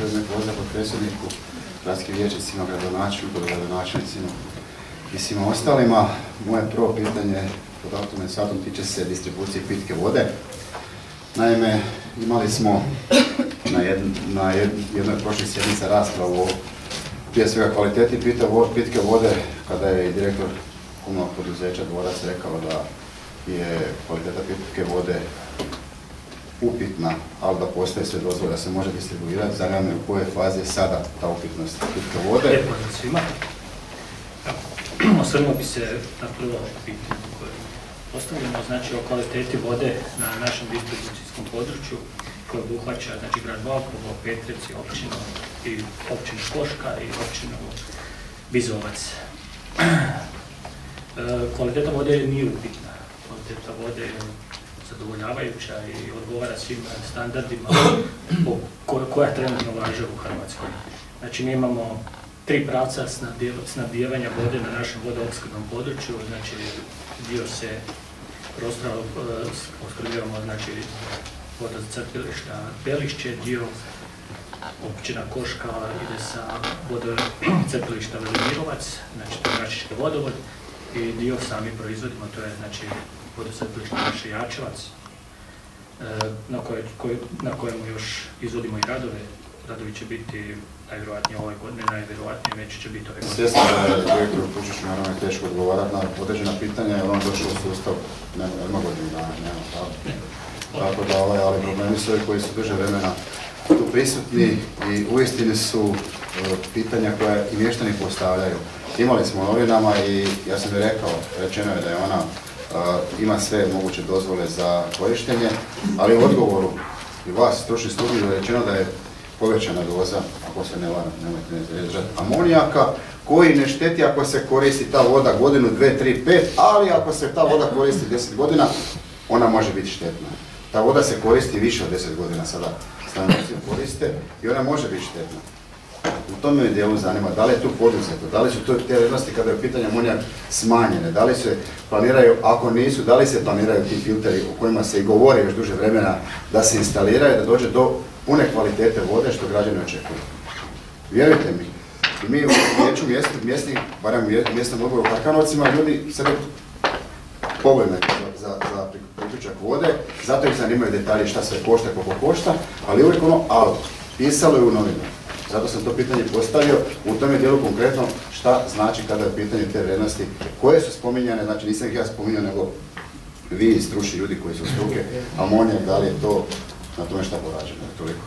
ujedno pozdrav potpredsjedniku, gradskim vijećnicima, gradonačelnicima i svima ostalima. Moje prvo pitanje pod aktualnim satom tiče se distribucije pitke vode. Naime, imali smo na jednoj prošlih sjednica raspravu o prije svega kvaliteti pitke vode, kada je i direktor komunalnog poduzeća Dvorac rekao da je kvaliteta pitke vode upitna, ali da postoje sve dozvole da se može distribuirati. Zanima me u kojoj fazi je sada ta upitnost pitke vode. Lijepo za svima. Osvrnuo bi se na prvo pitanje koje postavljamo, znači o kvaliteti vode na našem distribucijskom području koje obuhvaća znači, grad Valpovo, Petrevci, općinu Koška i općinu Bizovac. Kvaliteta vode nije upitna. Kvaliteta vode je zadovoljavajuća i odgovara svim standardima koja trenutno važe u Hrvatskoj. Znači mi imamo 3 pravca snabdijevanja vode na našem vodoopskrbnom području, znači dio se prostora opskrbljavamo znači vodocrpilišta Belišće, dio općina Koška ide sa vodocrpilišta Velimirovac, znači to je Račiški vodovod, i dio sami proizvodimo, to je znači vodocrpilište Jačevac, na kojemu još izvodimo i radove. Radovi će biti najvjerojatnije ove godine, najvjerojatnije neće će biti ove godine. Svjesno da je direktor Pučić naravno je teško odgovarati na određena pitanja, jer on došao u sustav nema godinu dana, nema pravo. Tako da ali problemi su ovi koji su duže vremena tu prisutni i uistinu su pitanja koja i mještani postavljaju. Imali smo u novinama i ja sam je rekao, rečeno je da je ona ima sve moguće dozvole za korištenje, ali u odgovoru i vas, stručni studij, je rečeno da je povećana doza, ako se ne varam, nemojte ne izražati, amonijaka, koji ne šteti ako se koristi ta voda godinu, 2, 3, 5, ali ako se ta voda koristi 10 godina, ona može biti štetna. Ta voda se koristi više od 10 godina sada, stanovnici koriste i ona može biti štetna. U tome me dijelu zanima, da li je tu poduzeto, da li su te vrijednosti kada je pitanje amonijak smanjene, da li se planiraju, ako nisu, da li se planiraju ti filteri o kojima se i govori još duže vremena da se instaliraju, da dođe do pune kvalitete vode što građani očekuju. Vjerujte mi, i mi u vijeću mjesnih, barem u mjesnom odboru u Harkanovcima, ljudi sebe povoljne za priključak vode, zato ih zanimaju detalji šta sve košta, koliko košta, ali uvijek ali pisalo je u novinu. Zato sam to pitanje postavio, u tome dijelu konkretno šta znači kada je pitanje te vrijednosti, koje su spominjane, znači nisam ih ja spominjao, nego vi stručni ljudi koji su struke, amonijak, da li je to na tome šta porađeno, toliko.